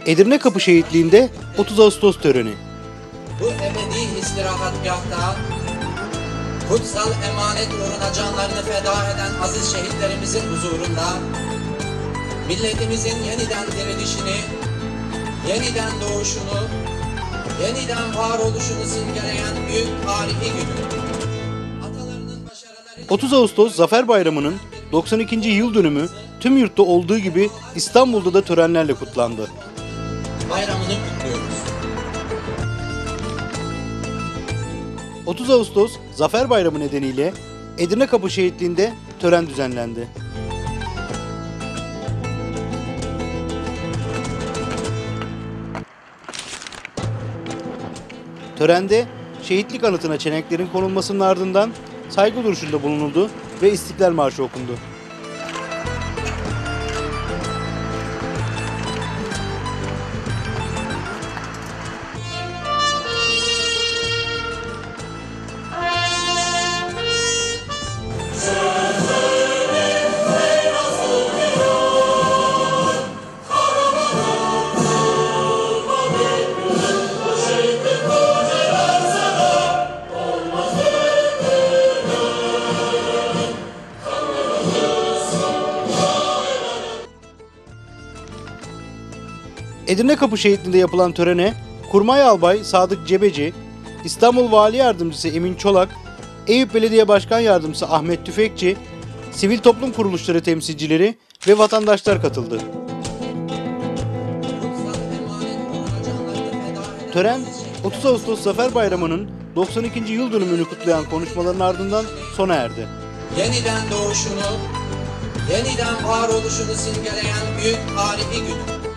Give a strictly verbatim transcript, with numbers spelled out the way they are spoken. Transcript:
Edirne Kapı Şehitliği'nde otuz Ağustos töreni. Bu ebedi istirahatgahta kutsal emanet uğruna canlarını feda eden aziz şehitlerimizin huzurunda milletimizin yeniden dirilişini, yeniden doğuşunu, yeniden varoluşunu simgeleyen büyük tarihi günü. Atalarının başarıları... otuz Ağustos Zafer Bayramı'nın doksan ikinci yıl dönümü tüm yurtta olduğu gibi İstanbul'da da törenlerle kutlandı. Bayramını kutluyoruz. otuz Ağustos Zafer Bayramı nedeniyle Edirne Kapı Şehitliği'nde tören düzenlendi. Törende şehitlik anıtına çenenklerin konulmasının ardından saygı duruşunda bulunuldu ve İstiklal Marşı okundu. Edirne Kapı Şehitliği'nde yapılan törene Kurmay Albay Sadık Cebeci, İstanbul Vali Yardımcısı Emin Çolak, Eyüp Belediye Başkan Yardımcısı Ahmet Tüfekçi, sivil toplum kuruluşları temsilcileri ve vatandaşlar katıldı. Tören, otuz Ağustos Zafer Bayramı'nın doksan ikinci yıl dönümünü kutlayan konuşmaların ardından sona erdi. Yeniden doğuşunu, yeniden varoluşunu simgeleyen büyük tarihi günü.